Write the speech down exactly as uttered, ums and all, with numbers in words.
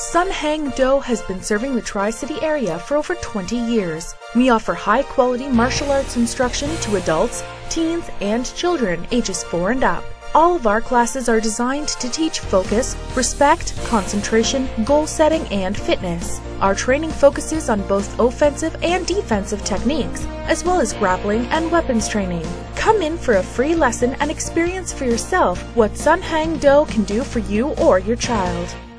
Sun Hang Do has been serving the Tri-City area for over twenty years. We offer high-quality martial arts instruction to adults, teens, and children ages four and up. All of our classes are designed to teach focus, respect, concentration, goal setting, and fitness. Our training focuses on both offensive and defensive techniques, as well as grappling and weapons training. Come in for a free lesson and experience for yourself what Sun Hang Do can do for you or your child.